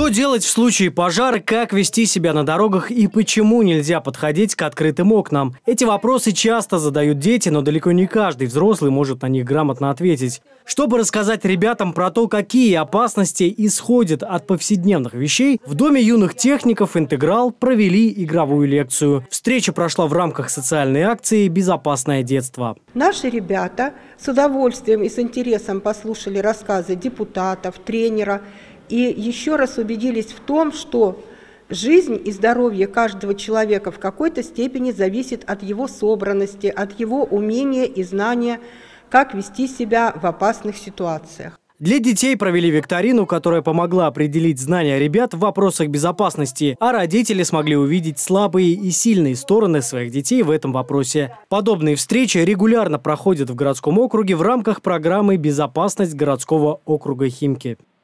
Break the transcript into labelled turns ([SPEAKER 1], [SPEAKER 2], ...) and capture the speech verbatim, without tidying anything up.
[SPEAKER 1] Что делать в случае пожара, как вести себя на дорогах и почему нельзя подходить к открытым окнам? Эти вопросы часто задают дети, но далеко не каждый взрослый может на них грамотно ответить. Чтобы рассказать ребятам про то, какие опасности исходят от повседневных вещей, в Доме юных техников «Интеграл» провели игровую лекцию. Встреча прошла в рамках социальной акции «Безопасное детство».
[SPEAKER 2] Наши ребята с удовольствием и с интересом послушали рассказы депутатов, тренера и еще раз убедились в том, что жизнь и здоровье каждого человека в какой-то степени зависит от его собранности, от его умения и знания, как вести себя в опасных ситуациях.
[SPEAKER 1] Для детей провели викторину, которая помогла определить знания ребят в вопросах безопасности, а родители смогли увидеть слабые и сильные стороны своих детей в этом вопросе. Подобные встречи регулярно проходят в городском округе в рамках программы «Безопасность городского округа Химки».